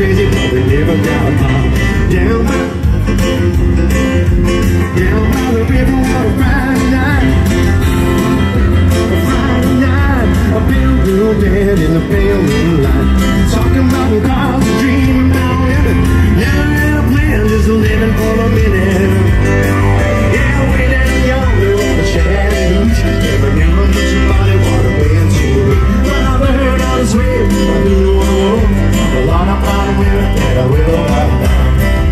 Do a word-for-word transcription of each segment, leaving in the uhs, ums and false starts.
crazy, but we never got along. Down by, down by the river on a Friday night, a Friday night, a pale blue man in the pale moonlight, talking about cars, dreaming about women, never had a plan, just living for a minute. Yeah, way down yonder on the Chattahoochee, never knew how much somebody wanted way into me. But I learned how to swim, I knew I would. A lot of my women that I will have now.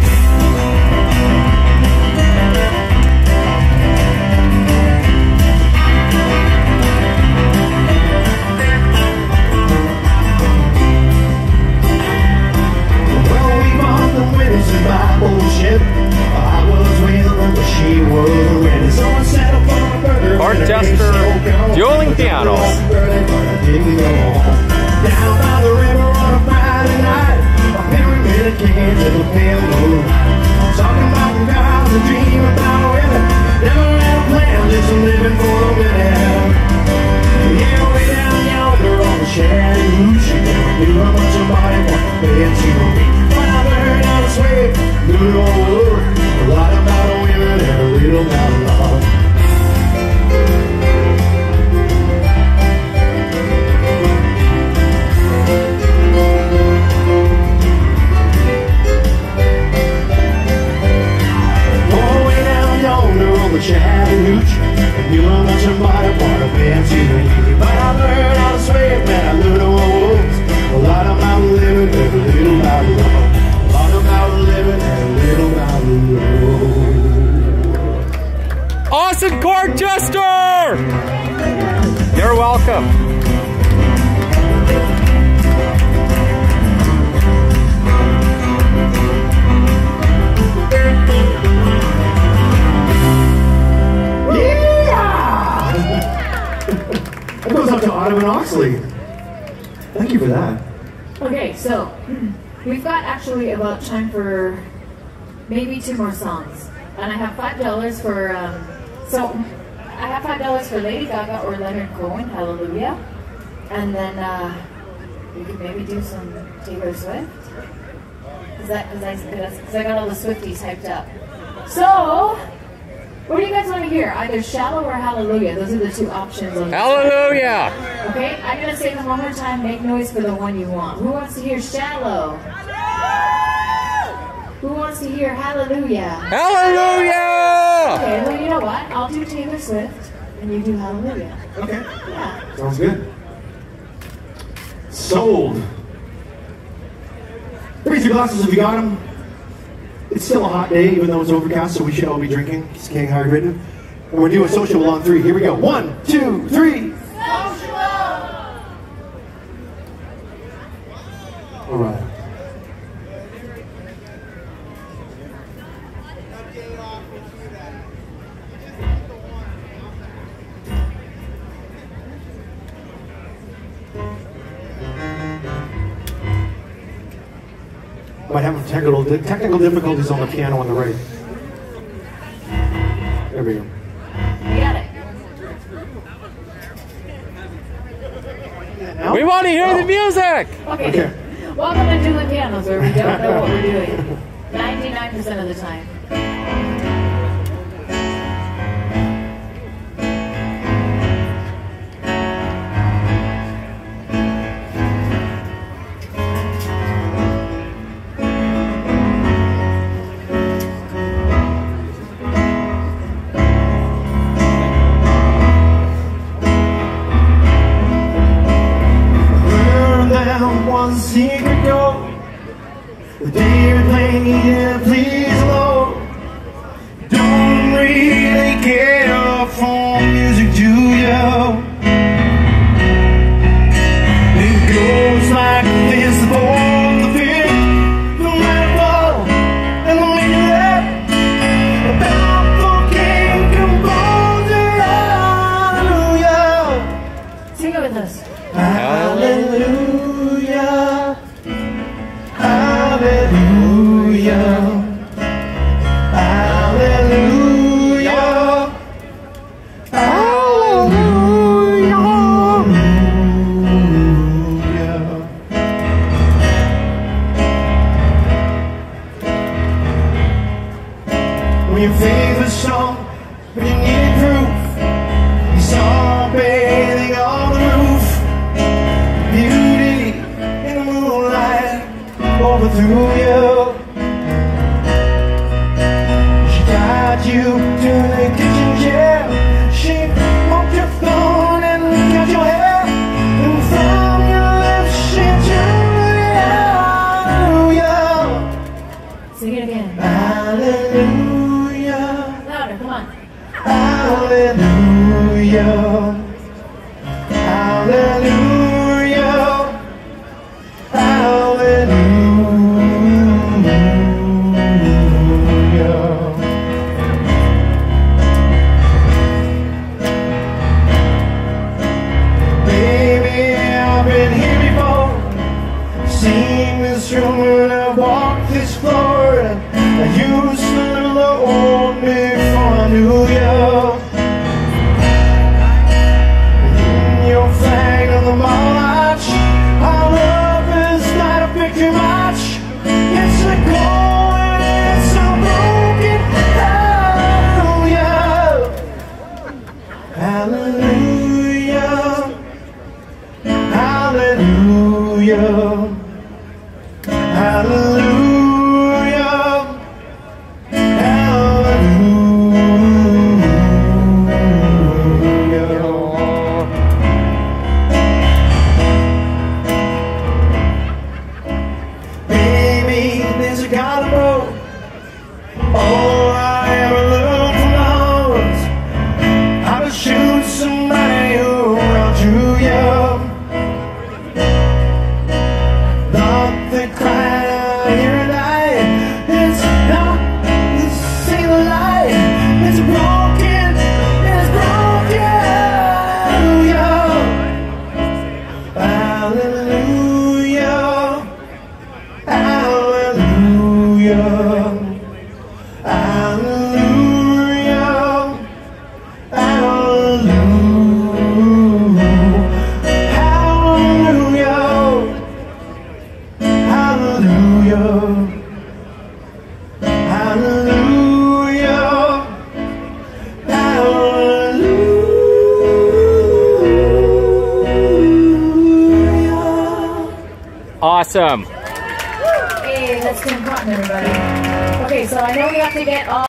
Well, we bought the winning survival ship. I was with her, but she was ready. So I settled for a burger. Barchester dueling piano. Down by the river on a Friday night, a pyramid came to the pale moonlight, talking about the guys and dream about women, never had a plan, just living for a minute. Yeah, way down yonder on the Chattahoochee, never knew how much somebody wanted to pay to me. But I learned how to swim, knew I would, a lot about women and a little about love. Chattahoochee, and you know much about it, what a man to me. But I learned how to swim, and I learned how to walk. A lot about living, and a little about love. A lot about living, and a little about love. Austin Barchester! You're welcome. That goes up to Autumn and Oxley. Thank you for that. Okay, so we've got actually about time for maybe two more songs, and I have five dollars for. Um, so I have five dollars for Lady Gaga or Leonard Cohen, Hallelujah, and then uh, we could maybe do some Taylor Swift. Cause that, cause I, cause I got all the Swifties hyped up. So. What do you guys want to hear? Either Shallow or Hallelujah. Those are the two options. On Hallelujah! Okay, I'm going to say them one more time. Make noise for the one you want. Who wants to hear Shallow? Who wants to hear Hallelujah? Hallelujah! Okay, well, you know what? I'll do Taylor Swift, and you do Hallelujah. Okay. Yeah. Sounds good. Sold. Raise your glasses if you got them. It's still a hot day, even though it's overcast, so we should all be drinking, staying hydrated. And we're doing social on three. Here we go. One, two, three. Social! All right. Might have technical, technical difficulties on the piano on the right. There we go. You got it. We want to hear oh. the music! Okay. okay. Welcome to Dueling Pianos, where we don't know what we're doing. ninety-nine percent of the time. One secret door, the day you're playing, yeah, please, Lord. Don't really care for music, do you? It goes like this for the fear, no matter what, and the minute about the king composer, hallelujah. Sing it with us. Hallelujah. love overthrew you. She tied you to the kitchen chair. She poked your phone and cut your hair. And from your lips she drew hallelujah. Sing it again. Hallelujah. Louder, come on. Hallelujah. Hallelujah. Hallelujah. Baby, I've been here before, seen this room and I've walked this floor, and you still old me before I knew you. Your flag on the march, our love is not a picture match. It's a goal and it's a broken. Hallelujah. Hallelujah. Hallelujah. Hallelujah. There's a God above. All I ever learned from love was how to shoot somebody who outdrew you. Not the cry here and I. It's not the single lie. It's broken. It's broken. Hallelujah. Hallelujah. Hallelujah. Awesome. Hey, let's do important, everybody. Okay, so I know we have to get all